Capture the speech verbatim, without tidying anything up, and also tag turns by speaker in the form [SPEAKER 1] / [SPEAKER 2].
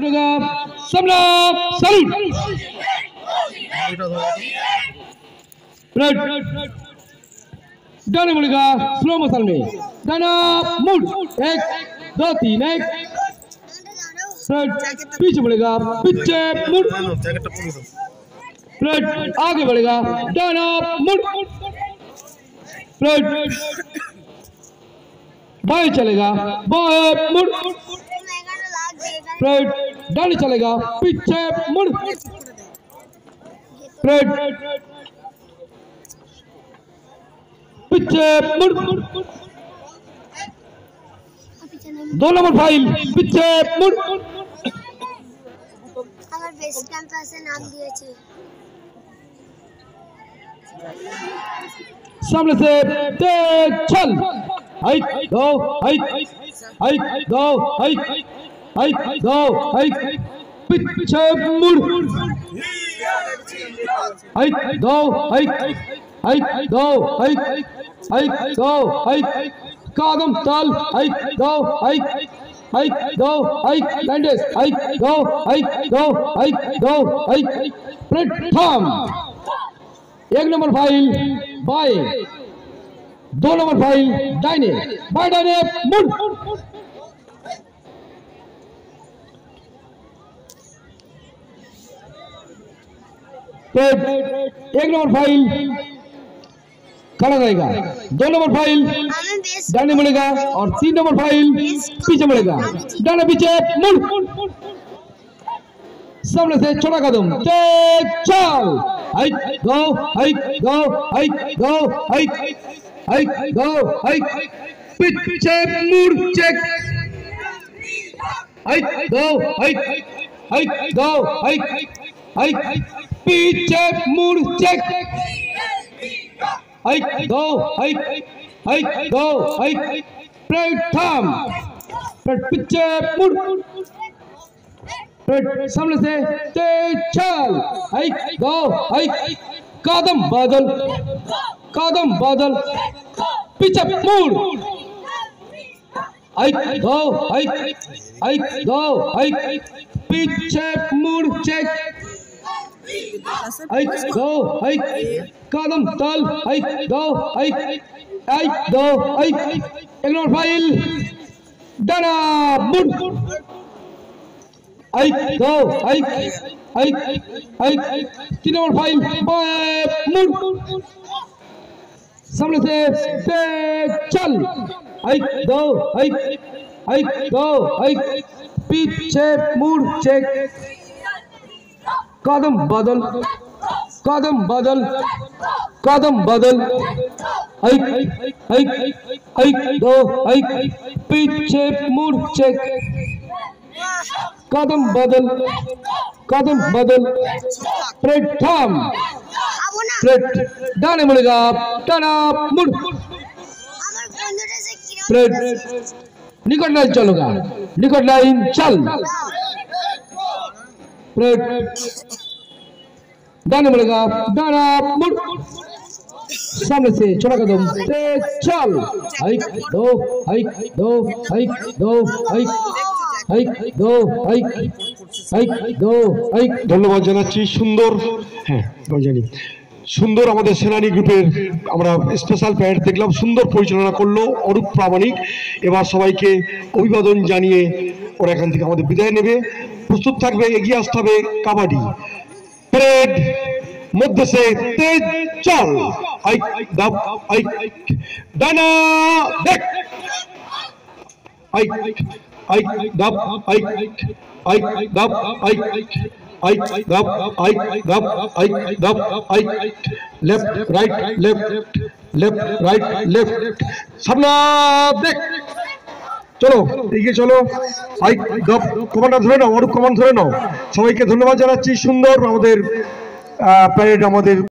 [SPEAKER 1] बड़ेगा सबला salute right डाने बड़ेगा स्लो मसल में डाना मूड एक दो तीन एक राइट पीछे बढ़ेगा पीछे मुड़ राइट आगे बढ़ेगा डाना मुड़ राइट बाएं चलेगा बाएं मुड़ राइट डाने चलेगा पीछे मुड़ राइट पीछे मुड़ दो नंबर फाइल पीछे मुड़
[SPEAKER 2] আমার বেস ক্যাম্পাসে নাম দিয়েছে
[SPEAKER 1] सामने से तेज चल हाइट दो हाइट हाइट दो हाइट हाइट दो हाइट पीछे मुड़ हाइट दो हाइट हाइट दो हाइट हाइट दो हाइट कदम ताल हाइट दो हाइट हाइट दो हाइट लैंडेस हाइट दो हाइट दो हाइट दो हाइट प्लेटफॉर्म एक नंबर फाइल बाय दो नंबर फाइल दाहिने बाय दाहिने मुड़ एक नंबर फाइल खड़ा रहेगा दो नंबर फाइल दाहिने मुड़ेगा और तीन नंबर फाइल पीछे मुड़ेगा दाहिने पीछे मुड़ सामने से छोटा कदम तेज चल हाइट गो हाइट गो हाइट गो हाइट हाइट गो हाइट पीछे मुड़ चेक हाइट गो हाइट हाइट गो हाइट हाइट पीछे मुड़ चेक हाइट गो हाइट हाइट गो हाइट प्लेटफॉर्म पीछे मुड़ सामने से तेज चल हाइट गो हाइट कदम बदल कदम बदल पीछे मुड़ हाइट गो हाइट हाइट गो हाइट पीछे मुड़ चेक हाइट गो हाइट कदम तल हाइट गो हाइट हाइट गो हाइट एक नंबर फाइल डाना मुड़ हाइट गो हाइट हाइट हाइट तीन नंबर फाइल बाएं मुड़ सामने से तेज चल हाइट गो हाइट हाइट गो हाइट पीछे मुड़ चेक कदम बदल कदम बदल कदम बदल हाइट हाइट हाइट गो हाइट पीछे मुड़ चेक कदम बदल कदम बदल प्लेटफॉर्म प्लेट डाने मुड़ेगा डाना मुड़ प्लेट निकट लाइन चलोगा निकट लाइन चल प्लेट डाने मुड़ेगा डाना मुड़ सामने से छोटा कदम तेज चल हाइट दो हाइट दो हाइट दो हाइट हाइट दो हाइट हाइट दो हाइट
[SPEAKER 3] ধন্যবাদ জানাচ্ছি সুন্দর হ্যাঁ জানি সুন্দর আমাদের সেনানী গ্রুপের আমরা স্পেশাল প্যারেড দেখলাম সুন্দর পরিচালনা করলো অরূপ প্রামাণিক এবার সবাইকে অভিবাদন জানিয়ে ওরা এখান থেকে আমাদের বিদায় নেবে প্রস্তুত থাকবে এগিয়ে আসতে হবে কাবাডি প্যারেড মধ্যে সে তেজ চল হাইট দাব হাইট ডানা দেখ হাইট हाइट दब हाइट हाइट दब हाइट हाइट दब हाइट दब हाइट दब हाइट left right left left right left सामना देख चलो এগিয়ে চলো হাইট দব কমান্ডার ধরে নাও অরূপ কমান্ড ধরে নাও সবাইকে ধন্যবাদ জানাচ্ছি সুন্দর আমাদের প্যারেড আমাদের